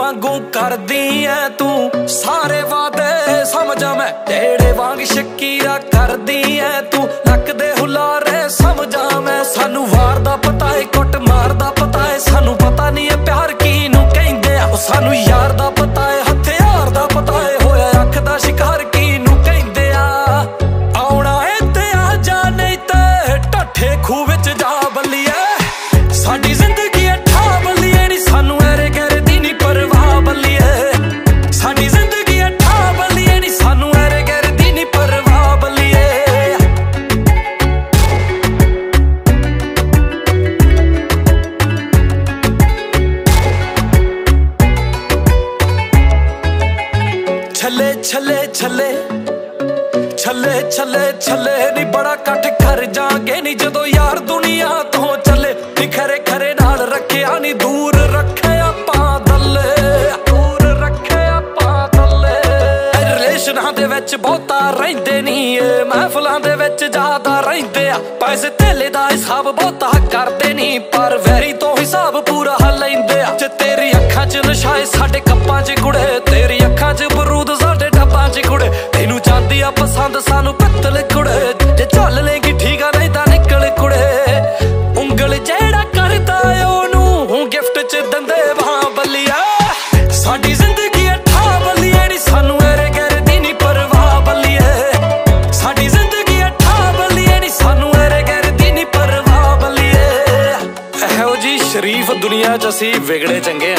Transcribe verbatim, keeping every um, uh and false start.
वांगू कर दी है तू सारे वादे समझा मैं तेरे वांग शकीरा कर दी है तू लक दे हुलारे समझा मैं सानू वार दा पता है कुट मार दा पता है सानू पता नहीं है प्यार किनू कहंदे आ सानू यार दा पता है हथियार दा पता है होया अख दा शिकार किनू कहंदे आ आउणा है ते आ जा नहीं ते ढठे खूह विच जा बल्लिए साडी जिंदगी है ठा बल्लिए नी सानू एरे गैरे दी नी परवाह बल्लिए साडी जिंदगी है ठा बल्लिए नी सानू एरे गैरे दी नी परवाह बल्लिए छले छले छले छले छले छले नी बड़ा कट कर जागे नी जदों यार दुनिया तो चले नी खरे खरे नाल रखिया नी दूर रखे आपां दल्ले दूर रखे आपां दल्ले रिलेशनां दे विच बहुता रहिंदे नी महफिलां दे विच ज्यादा रहिंदे आ पैसे धेले दा हिसाब बहुता करदे नी पर वैरी तो हिसाब पूरा लैंदे आ जे तेरी अखां च नशा है साडे कप्पां च कुड़े तेरी अखां च बरूद साडे डब्बां च कुड़े तेनू चांदी आ पसंद सानू पित्तल कुड़े जे चल लेगी ठीक आ नहीं तां निकल कुड़े उंगल जेड़ा करदा ओनू गिफ्ट च दंदे वां बल्लिया साडी जिंदगी है ठा बल्लिए नी सानू एरे गैरे दी नी परवाह बल्लिए साडी जिंदगी है ठा बल्लिए नी सानू एरे गैरे दी नी परवाह बल्लिए एहो जी शरीफ दुनिया च असीं विगड़े चंगे